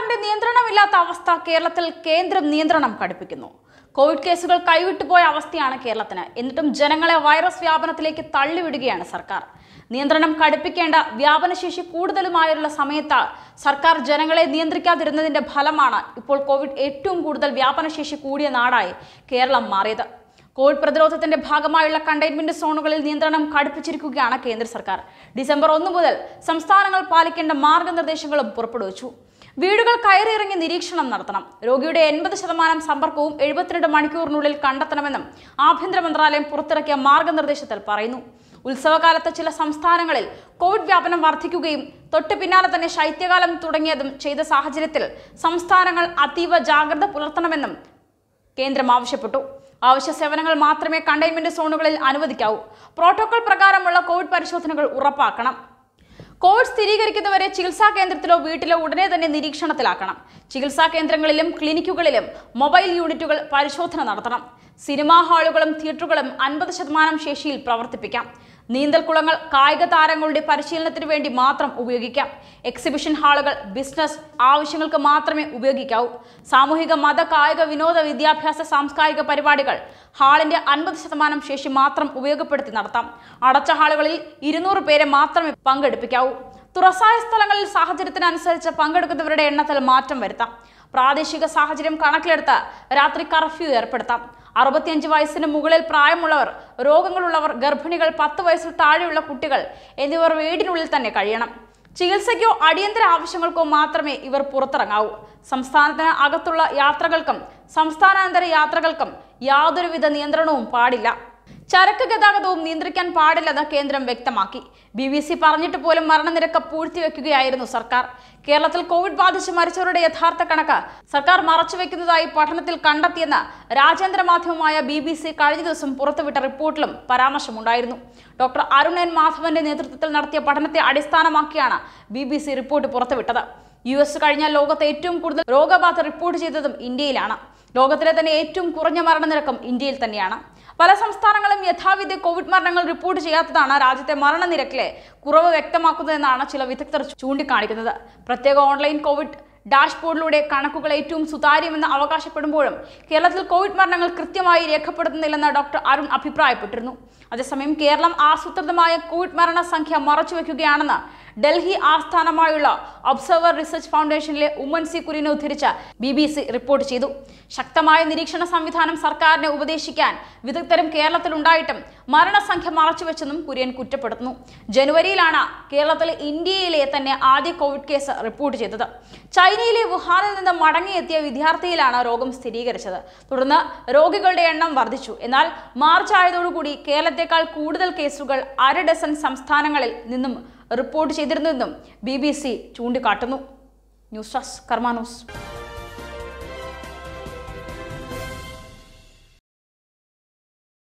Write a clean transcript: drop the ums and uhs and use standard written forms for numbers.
സർക്കാരിന്റെ നിയന്ത്രണമില്ലാത്ത അവസ്ഥ കേരളത്തിൽ കേന്ദ്രം നിയന്ത്രണം കടുപ്പിക്കുന്നു. കോവിഡ് കേസുകൾ കൈവിട്ടുപോയ അവസ്ഥയാണ് കേരളത്തിന്. എന്നിട്ടും ജനങ്ങളെ വൈറസ് വ്യാപനത്തിലേക്ക് തള്ളിവിടുകയാണ് സർക്കാർ. നിയന്ത്രണം കടുപ്പിക്കേണ്ട വ്യാപനശേഷി കൂടുതലുമായുള്ള സമയത്ത് സർക്കാർ ജനങ്ങളെ നിയന്ത്രിക്കാതിരുന്നതിന്റെ ഫലമാണ് ഇപ്പോൾ കോവിഡ് ഏറ്റവും കൂടുതൽ വ്യാപനശേഷി കൂടിയ നാടായി കേരളം മാറിയത്. കോവിഡ് പ്രതിരോധത്തിന്റെ ഭാഗമായുള്ള കണ്ടെയ്ൻമെന്റ് സോണുകളിൽ നിയന്ത്രണം കടുപ്പിച്ചിരിക്കുകയാണ് കേന്ദ്ര സർക്കാർ. ഡിസംബർ 1 മുതൽ സംസ്ഥാനങ്ങൾ പാലിക്കേണ്ട മാർഗനിർദ്ദേശങ്ങളും പുറപ്പെടുവിച്ചു. വീടുകൾ കയറിയിറങ്ങി നിരീക്ഷണം നടത്തണം. രോഗിയുടെ 80% സമ്പർക്കവും 72 മണിക്കൂറിനുള്ളിൽ കണ്ടെത്തണമെന്നും ആഭ്യന്തര മന്ത്രാലയം പുറത്തിറക്കിയ മാർഗനിർദ്ദേശത്തിൽ പറയുന്നു. ഉത്സവകാലത്ത് ചില സംസ്ഥാനങ്ങളിൽ കോവിഡ് വ്യാപനം വർദ്ധിക്കുകയും തൊട്ടു പിന്നാലെ തന്നെ ശൈത്യകാലം തുടങ്ങിയതും ചെയ്ത സാഹചര്യത്തിൽ സംസ്ഥാനങ്ങൾ അതീവ ജാഗ്രത പുലർത്തണമെന്നും കേന്ദ്രം ആവശ്യപ്പെട്ടു. അവശ്യ സേവനങ്ങൾ മാത്രമേ കണ്ടെയ്ൻമെന്റ് സോണുകളിൽ അനുവദിക്കാവൂ. പ്രോട്ടോകോൾ പ്രകാരമുള്ള കോവിഡ് പരിശോധനകൾ ഉറപ്പാക്കണം. കോവിഡ് സ്ഥിരീകരിക്കുന്നവരെ ചികിത്സാ കേന്ദ്രത്തിലോ വീട്ടിലോ ഉടനെ തന്നെ നിരീക്ഷണത്തിലാക്കണം. ചികിത്സാ കേന്ദ്രങ്ങളിലും ക്ലിനിക്കുകളിലും മൊബൈൽ യൂണിറ്റുകൾ പരിശോധന നടത്തണം. സിനിമാ ഹാളുകളും തിയേറ്ററുകളും 50% ശേഷിയിൽ പ്രവർത്തിപ്പിക്കാം. നീന്തൽക്കുളങ്ങൾ കായിക താരങ്ങളുടെ പരിശീലനത്തിന് വേണ്ടി മാത്രം ഉപയോഗിക്കാം. എക്സിബിഷൻ ഹാളുകൾ ബിസിനസ് ആവശ്യങ്ങൾക്ക് മാത്രമേ ഉപയോഗിക്കാവൂ. സാമൂഹിക മത കായിക വിനോദ വിദ്യാഭ്യാസ സാംസ്കാരിക പരിപാടികൾ ഹാളിന്റെ 50% ശേഷി മാത്രം ഉപയോഗപ്പെടുത്തി നടത്താം. അടച്ച ഹാളുകളിൽ 200 പേരെ മാത്രമേ പങ്കെടുപ്പിക്കാവൂ. തുറസായ സ്ഥലങ്ങളിൽ സാഹചര്യത്തിനനുസരിച്ച് പങ്കെടുക്കുന്നവരുടെ എണ്ണത്തിൽ മാറ്റം വരുത്താം. പ്രാദേശിക സാഹചര്യം കണക്കിലെടുത്ത് രാത്രി കർഫ്യൂ ഏർപ്പെടുത്താം. 65 വയസ്സിന് മുകളിൽ പ്രായമുള്ളവർ, രോഗങ്ങളുള്ളവർ, ഗർഭിണികൾ, 10 വയസ്സിൽ താഴെയുള്ള കുട്ടികൾ എന്നിവർ വീടിനുള്ളിൽ തന്നെ കഴിയണം. ചികിത്സയ്ക്കോ അടിയന്തര ആവശ്യങ്ങൾക്കോ മാത്രമേ ഇവർ പുറത്തിറങ്ങാവൂ. സംസ്ഥാനത്തിന് അകത്തുള്ള യാത്രകൾക്കും സംസ്ഥാനാന്തര യാത്രകൾക്കും യാതൊരുവിധ നിയന്ത്രണവും പാടില്ല. ചരക്ക് ഗതാഗതവും നിയന്ത്രിക്കാൻ പാടില്ലെന്ന് കേന്ദ്രം വ്യക്തമാക്കി. BBC പറഞ്ഞിട്ട് പോലും മരണനിരക്ക് പൂഴ്ത്തിവെക്കുകയായിരുന്നു സർക്കാർ. കേരളത്തിൽ കോവിഡ് ബാധിച്ച് മരിച്ചവരുടെ യഥാർത്ഥ കണക്ക് സർക്കാർ മറച്ചുവെക്കുന്നതായി പഠനത്തിൽ കണ്ടെത്തിയെന്ന് രാജ്യാന്തര മാധ്യമമായ BBC കഴിഞ്ഞ ദിവസം പുറത്തുവിട്ട റിപ്പോർട്ടിലും പരാമർശമുണ്ടായിരുന്നു. ഡോക്ടർ അരുൺ എൻ മാധവന്റെ നേതൃത്വത്തിൽ നടത്തിയ പഠനത്തെ അടിസ്ഥാനമാക്കിയാണ് BBC റിപ്പോർട്ട് പുറത്തുവിട്ടത്. US കഴിഞ്ഞാൽ ലോകത്തെ ഏറ്റവും കൂടുതൽ രോഗബാധ റിപ്പോർട്ട് ചെയ്തതും ഇന്ത്യയിലാണ്. ലോകത്തിലെ തന്നെ ഏറ്റവും കുറഞ്ഞ മരണനിരക്കും ഇന്ത്യയിൽ തന്നെയാണ്. പല സംസ്ഥാനങ്ങളും യഥാവിധി കോവിഡ് മരണങ്ങൾ റിപ്പോർട്ട് ചെയ്യാത്തതാണ് രാജ്യത്തെ മരണനിരക്കിലെ കുറവ് വ്യക്തമാക്കുന്നതെന്നാണ് ചില വിദഗ്ധർ ചൂണ്ടിക്കാണിക്കുന്നത്. പ്രത്യേക ഓൺലൈൻ കോവിഡ് ഡാഷ്ബോർഡിലൂടെ കണക്കുകൾ ഏറ്റവും സുതാര്യമെന്ന് അവകാശപ്പെടുമ്പോഴും കേരളത്തിൽ കോവിഡ് മരണങ്ങൾ കൃത്യമായി രേഖപ്പെടുത്തുന്നില്ലെന്ന് ഡോക്ടർ അരുൺ അഭിപ്രായപ്പെട്ടിരുന്നു. അതേസമയം കേരളം ആസൂത്രിതമായ കോവിഡ് മരണസംഖ്യ മറച്ചുവെക്കുകയാണെന്ന് ഡൽഹി ആസ്ഥാനമായുള്ള ഒബ്സർവർ റിസർച്ച് ഫൗണ്ടേഷനിലെ ഉമ്മൻ സി കുര്യനെ ഉദ്ധരിച്ച് BBC റിപ്പോർട്ട് ചെയ്തു. ശക്തമായ നിരീക്ഷണ സംവിധാനം സർക്കാരിനെ ഉപദേശിക്കാൻ വിദഗ്ധരും കേരളത്തിലുണ്ടായിട്ടും മരണസംഖ്യ മറച്ചുവെച്ചെന്നും കുര്യൻ കുറ്റപ്പെടുത്തുന്നു. ജനുവരിയിലാണ് കേരളത്തിൽ ഇന്ത്യയിലെ തന്നെ ആദ്യ കോവിഡ് കേസ് റിപ്പോർട്ട് ചെയ്തത്. ചൈനയിലെ വുഹാനിൽ നിന്ന് മടങ്ങിയെത്തിയ വിദ്യാർത്ഥിയിലാണ് രോഗം സ്ഥിരീകരിച്ചത്. തുടർന്ന് രോഗികളുടെ എണ്ണം വർദ്ധിച്ചു. എന്നാൽ മാർച്ച് ആയതോടുകൂടി കേരളത്തെക്കാൾ കൂടുതൽ കേസുകൾ 1/2 ഡസൻ സംസ്ഥാനങ്ങളിൽ നിന്നും റിപ്പോർട്ട് ചെയ്തിരുന്നുവെന്നും BBC ചൂണ്ടിക്കാട്ടുന്നു. News desk Karma news.